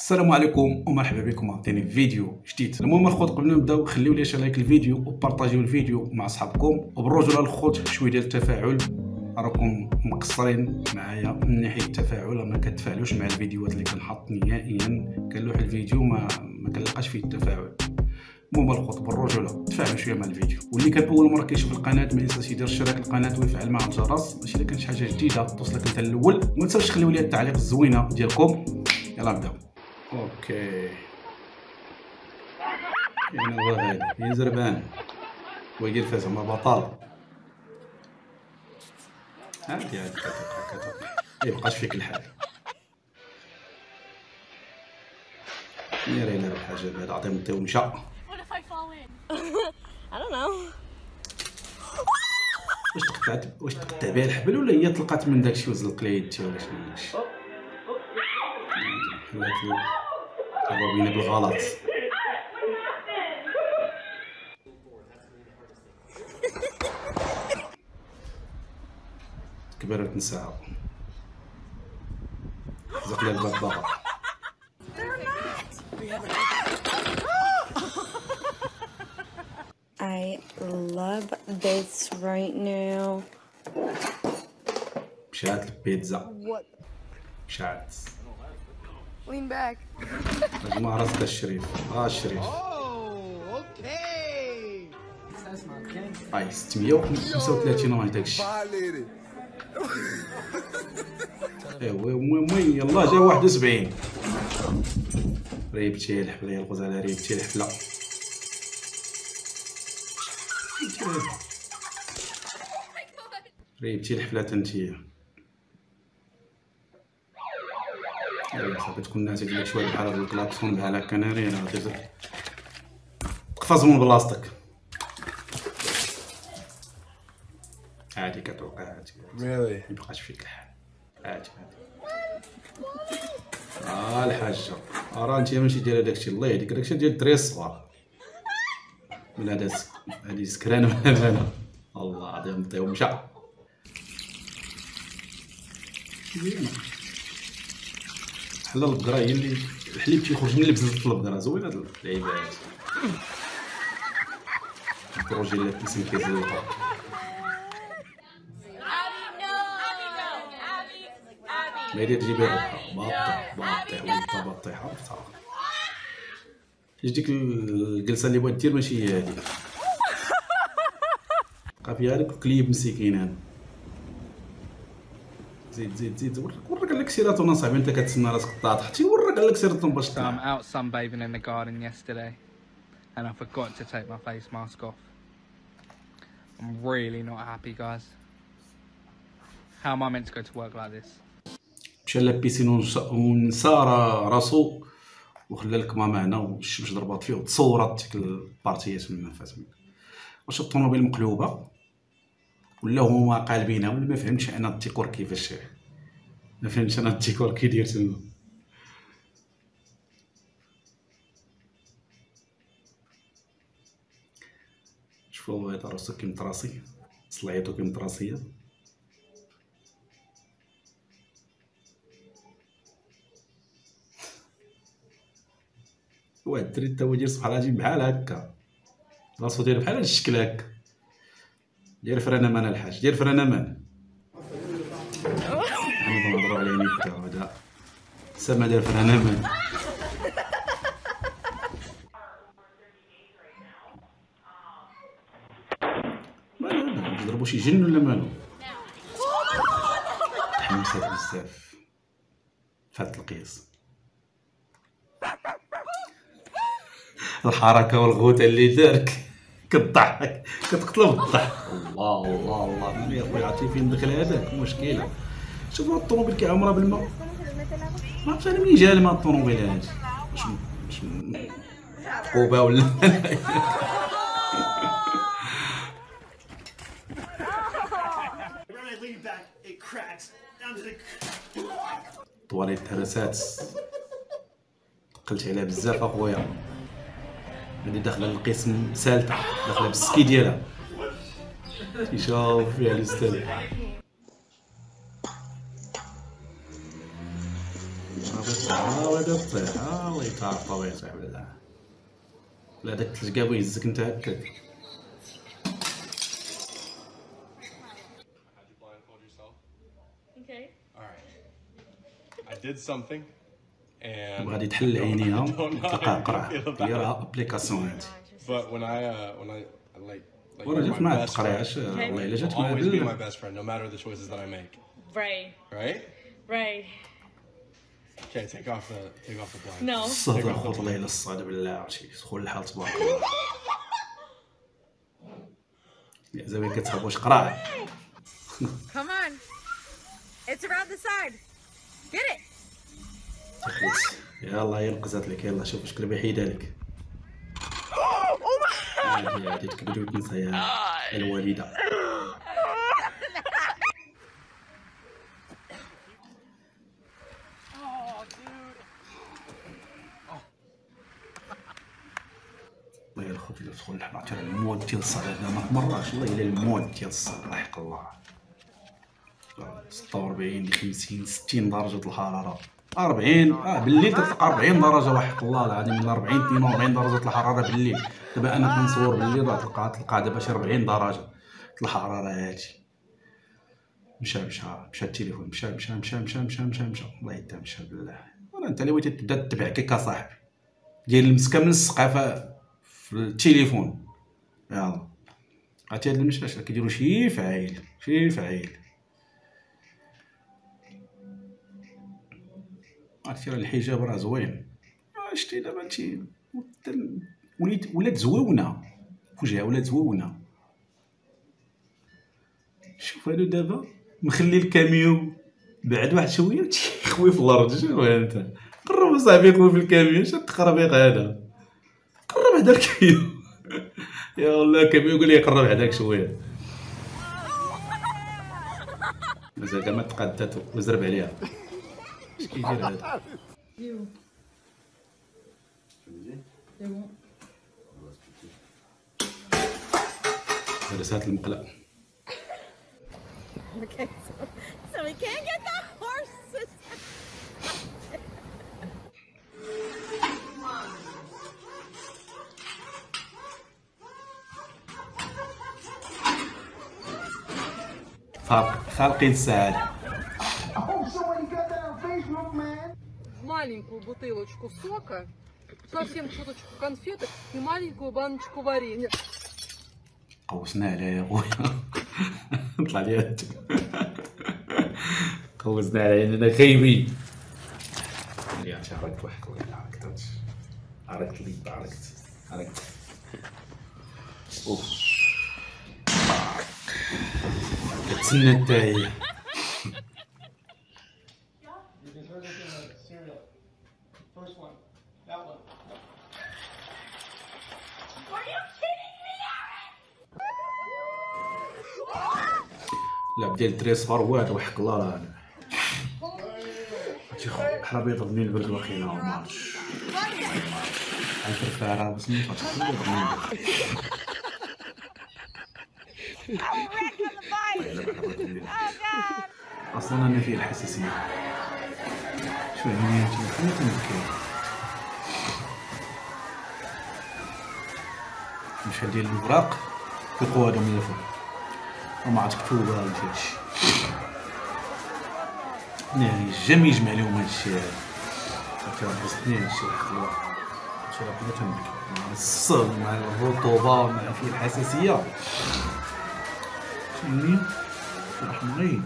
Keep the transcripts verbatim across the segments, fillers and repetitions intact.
السلام عليكم ومرحبا بكم عاوتاني في فيديو جديد. المهم الخوت قبل ما نبداو خليو لي لايك الفيديو وبارطاجيو الفيديو مع صحابكم، وبالرجوله الخوت شويه ديال التفاعل، راكم مقصرين معايا من ناحيه التفاعل، ما كتفاعلوش مع الفيديوهات اللي كنحط نهائيا، كنلوح الفيديو ما ما كنلقاش فيه التفاعل. المهم الخوت بالرجوله تفاعلوا شويه مع الفيديو، واللي كان اول مره كيشوف القناه ما ينساش يدير اشتراك القناه ويفعل مع الجرس باش الا كانت شي حاجه جديده توصلك انت الاول، وما تنساوش تخليو لي التعليق الزوينه ديالكم. يلا نبداو. اوكي يعني هو غادي هي زربان ويدير فيها زعما بطال عادي عادي كتوقع كتوقع ميبقاش فيك الحال. ناري لا بحاجه بعدا عطيهم نطيو مشى. واش تقطعت واش تقطع بها الحبل ولا هي طلقات من داكشي وزلق ليها يدي ولا شنو داكشي؟ حلات الروبينه بالغلط. كبرت نساها زق لها الباب ضغط. I love this right now. مشات البيتزا مشات. Lean back. ما راسك الشريف ها الشريف. هاي ستمية وخمسة وثلاثين راه داكشي. ايوا المهم يلاه جا واحد وسبعين. ريبتي الحفله يا الغزاله ريبتي الحفله. ريبتي الحفله تنتيا. يا صاحبي تكون ناس يقول لك شويه بحال هاد الكلاكسون بحال هكا نارين غادي تقفز من بلاصتك. عادي كتوقع عادي ميبقاش ميبقاش فيك الحال عادي عادي. اه الحاجه راه انت ماشي دايره داكشي الله يهديك، داكشي ديال الدراري الصغار من هذا هادي سكران ولا انا الله العظيم نطيو مشى. زينه بحال البقره هي اللي الحليب تيخرج من لبزه البقره. زوينه هاد اللعيبه هادي. البروجي اللي كيسم كيزيوطا. ما يدير تجيبي روحها باطيح باطيح وانت باطيح عرفتها. اش ديك الجلسه اللي بغات دير ماشي هي هادي. بقى فيها هذاك الكليب مسكين هذا. زيد زيد زيد ورك ورك قال لك سيراتو صاحبي انت كتسنى راسك طاطح تيورك قال لك سيراتو باش So I'm تطلع. out sunbathing in the garden yesterday and I forgot to take my face mask off. I'm really not happy, guys. How am I meant to go to work like this? مشى لابيسين ونسى راسو وخلى الكمامه هنا والشمس ضربات فيه وتصورت ديك البارتيات من فات. واش الطوموبيل مقلوبه ولا هما قالبينها ولا ما فهمتش انا الديكور كيفاش. ما فهمتش انا الديكور كي داير تما. شوفوا هذا راسو كيمطراسي صلايطو كيمطراسيه. واحد الدري تا هو داير صباح العجيب بحال هكا راسو داير بحال هاد الشكل هكا. دير فرانه مان الحاج دير فرانه مان. حنا نهضروا على نيكا هذا سما داير فرانه مان. مالو نضربو شي جن ولا مالو. تحمست بزاف فات القياس. الحركه والغوته اللي دارك كضحك كتقتلو بالضحك. الله الله الله يا خويا عرفتي فين دخل هذاك مشكله. شوف الطوموبيل كيعمرها بالماء. ما عرفتش انا منين جا الماء الطوموبيل هادي. واش واش عقوبه ولا طواليت تهرسات تقلت عليها بزاف اخويا. هادي داخله للقسم سالته داخله بالسكي ديالها تيشوف فيها الاستاذ. ها وهذا الطيح ها الله يتعرف طويل صاحبي. لا لا داك التلقاوي يهزك انت هكاك. Okay. I did something and غادي تحل عينيها تلقاها قرع feel ديرها ابليكاسيون هادي. but when I uh, when I like like ورا you're جات my مع best التقريعش friend, والله الا you'll جات مع always be my هاد best friend no matter the choices that I make, Right. right? Right. Okay, take off the take off the blind. No. الصاد الخوت الله الا الصاد بالله عرفتي سخون الحال تبارك الله. يا زعما كتحب واش قرع. Come on. It's around the side. Get it. تخلص يلا هي نقزات لك يلا شوف شكون اللي بيحيدها لك. هادي هادي تكبدي وتنسى يا الوالده. والله الا الخوت اللي تدخل الحمار تاع المود ديال الصاد هذا ما تمرش والله الا المود ديال الصاد الله يحق الله. ستة وأربعين ل خمسين ستين درجة الحرارة. أربعين اه بالليل تلقى أربعين درجة وحق الله العظيم من أربعين اثنين وأربعين درجة الحرارة بالليل. دابا أنا كنصور بالليل راه تلقى تلقى دابا شي أربعين درجة الحرارة هادي. مشى مشى مشى التليفون مشى مشى مشى مشى مشى مشى مشى الله يدا مشى بالله. راه أنت اللي بغيتي تبدا تتبع كيك أصاحبي دير المسكة من السقافة في التليفون. يلا عرفتي هاد المشاش كيديرو شي فعيل شي فعيل. عرفتي راه الحجاب راه زوين. شتي دابا انتي وليت ولات زويونه فوجئه ولات زويونه. شوف هادو دابا مخلي الكاميون بعد واحد شويه تيخوي في الارض. شنو انت قرب اصاحبي خوي في الكاميون شاد التخربيق هذا قرب هذا الكاميون. يا والله الكاميون قول لي قرب هذاك شويه مازال كاع ما تقادات وزرب عليها. اش كيدير هذا؟ درسات المقلة. Okay, so, so we can't get the horses. خالق خالقين السعادة. Маленькую бутылочку сока, совсем чуточку конфеток и маленькую баночку варенья. قوسنا عليه يا خويا. طلع لي هاد قوسنا عليه اننا خايبين. اللي عرفتي عرقت واحد خويا عرقت عرقت لي عرقت عرقت. اوف كتسنى حتى هي. لعب ديال الدراري صغار واد وحق الله راه بحال بيضرب منين البرد واخينا ما عرفتش غنترفع راه بس ما اصلا انا فيه الحساسيه. شو هي انا تنبكي مشى ديال الوراق يلقوا هادو من الفوق وما عاد كتبوا ولا شي هادشي. يعني جام يجمع لهم هادشي هذا عرفتي راه بسطني هادشي وحق الله. هادشي راه بغيت تنبكي مع الصهد مع الرطوبة مع فيه الحساسية فهمتيني رحمة.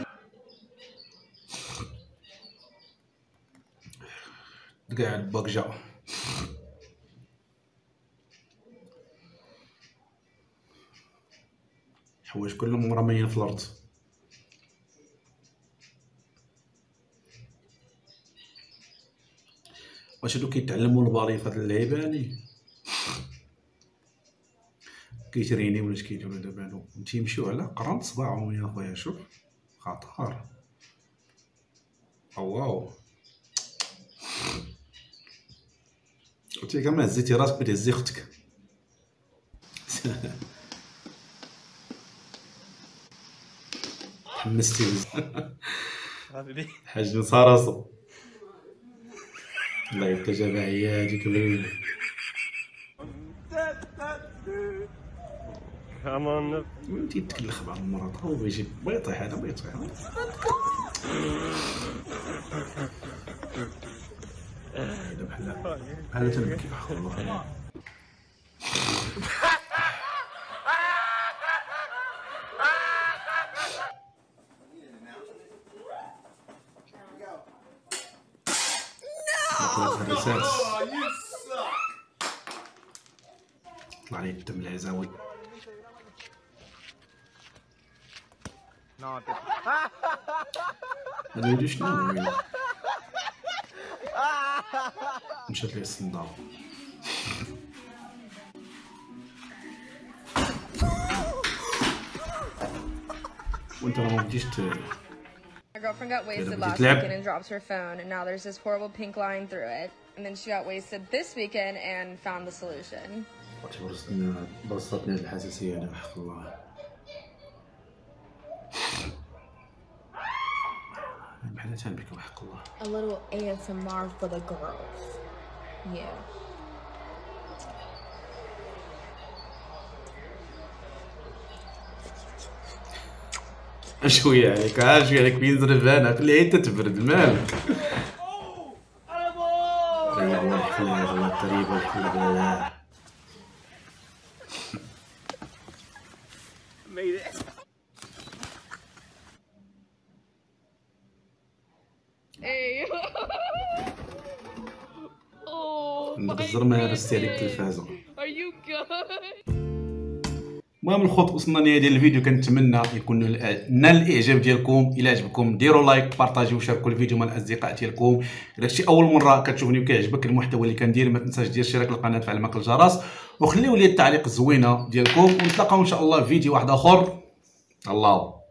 كاع الباكجا الحوايج كلهم مرميين في الارض. واش هادو كيتعلموا البالي في هاد اللعيبه هادي كيتريني ولا اش كيديروا دابا هادو تيمشيو على قرن صباعهم يا خويا. شوف خطر واو قلتي كما هزيتي راسك بتهزي اختك. حمستي بزاف حاج نص راسو الله يتجاب عيادك بليل. وانتي تكلخ مع المرض هو بيجي بيطيح هذا بيطيح. هذا بحال بحال تنبكي والله. الرسالة طلع لي الدم العزاوي. هذا يدو شنو هو؟ مشات ليه الصندوق. وانت راه ما بديش ت My girlfriend got wasted Yeah, last lab. weekend and dropped her phone, and now there's this horrible pink line through it. And then she got wasted this weekend and found the solution. برصتنا برصتنا الحساسية أنا بحق الله. بحال تنبكي بحق الله. A little A S M R for the girls. Yeah. شوية عليك ها شوية عليك بينزرب أنا خليها حتى تبرد مالك. ريح الله يحفظها الله قريبة يحفظها الله. Hey. Oh. نغزر ما رستي عليك التلفازة. Are you good? المهم الخوت وصلنا لنهاية ديال الفيديو، كنتمنى يكون نال الاعجاب ديالكم. الى عجبكم ديروا لايك بارطاجيو وشاركوا الفيديو مع الاصدقاء ديالكم. الا كنتي اول مره كتشوفني وكيعجبك المحتوى اللي كندير ما تنساش دير اشتراك للقناه وفعل زر الجرس وخليوا لي التعليق الزوينه ديالكم، ونتلاقاو ان شاء الله في فيديو واحد اخر. الله